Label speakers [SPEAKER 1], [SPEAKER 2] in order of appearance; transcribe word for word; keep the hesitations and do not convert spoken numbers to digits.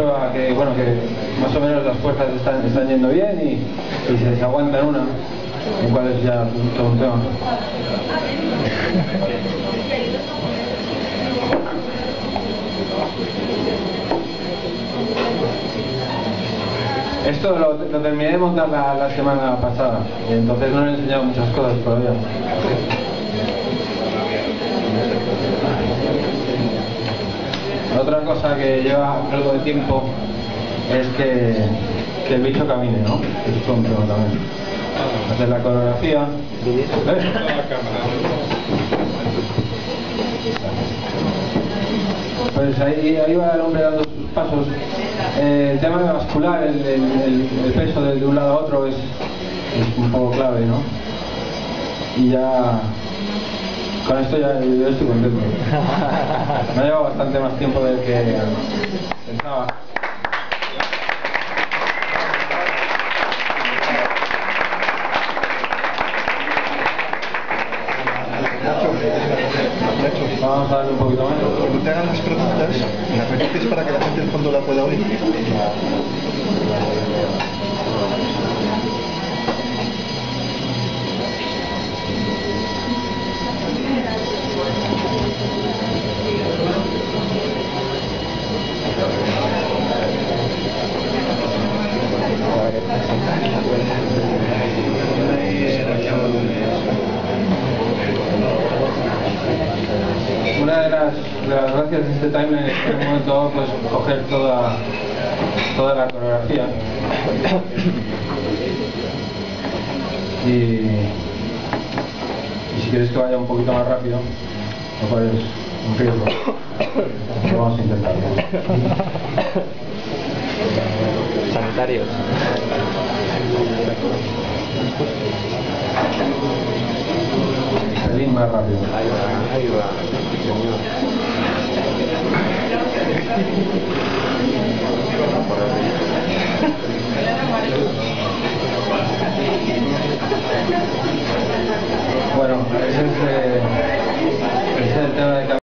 [SPEAKER 1] prueba que, bueno, que más o menos las fuerzas están, están yendo bien y, y se, se aguanta en una, en cual es ya todo un tema. Esto lo, lo terminé de montar la, la semana pasada, y entonces no le he enseñado muchas cosas todavía. Otra cosa que lleva algo de tiempo es que, que el bicho camine, ¿no? Es un tema también. Hacer la coreografía. ¿Ves? Pues ahí, ahí va el hombre dando sus pasos. Eh, el tema de bascular, el, el, el, el peso de, de un lado a otro es, es un poco clave, ¿no? Y ya con esto ya yo estoy contento. Me ha llevado bastante más tiempo del que pensaba. Vamos a darle un poquito más.
[SPEAKER 2] Cuando te hagan las preguntas, las repites para que la gente del fondo la pueda oír.
[SPEAKER 1] Una de las, de las gracias de este timeline es que en un momento dado puedes coger toda, toda la coreografía y, y si quieres que vaya un poquito más rápido, lo cual es un riesgo, lo vamos a intentar.
[SPEAKER 3] Sanitarios.
[SPEAKER 1] Un pelín más rápido.
[SPEAKER 3] Ahí va, ahí va, señor.
[SPEAKER 1] Bueno, ese es, eh, ese es el tema de